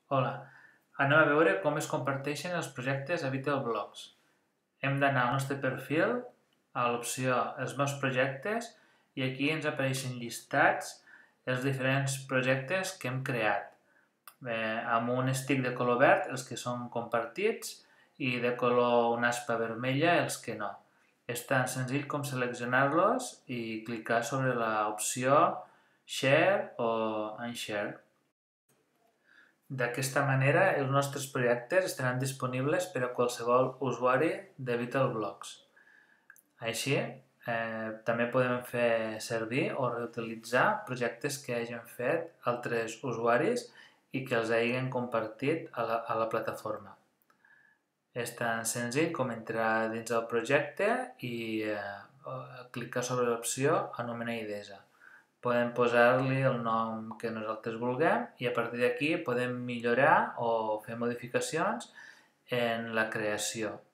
Hola, anem a veure com es comparteixen els projectes a VitalBlogs. Hem d'anar al nostre perfil, a l'opció Els meus projectes, i aquí ens apareixen llistats els diferents projectes que hem creat. Amb un stick de color verd els que són compartits i de color una aspa vermella els que no. És tan senzill com seleccionar-los i clicar sobre l'opció Share o Unshare. D'aquesta manera, els nostres projectes estaran disponibles per a qualsevol usuari de VitalBlogs. Així, també podem fer servir o reutilitzar projectes que hagin fet altres usuaris i que els hagin compartit a la plataforma. És tan senzill com entrar dins el projecte i clicar sobre l'opció Anomenar idesa. Podem posar-li el nom que nosaltres vulguem i a partir d'aquí podem millorar o fer modificacions en la creació.